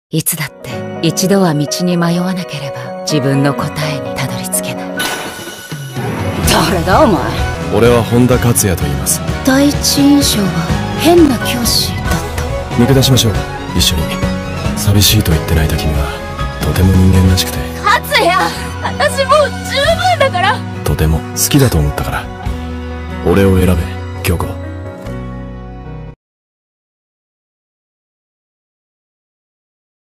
いつだって一度は道に迷わなければ自分の答えにたどり着けない。誰だお前。 俺は本田克也と言います。 第一印象は変な教師だった。 抜け出しましょう、一緒に。寂しいと言って泣いた君はとても人間らしくて。 克也、私もう十分だから。 とても好きだと思ったから。俺を選べ、京子。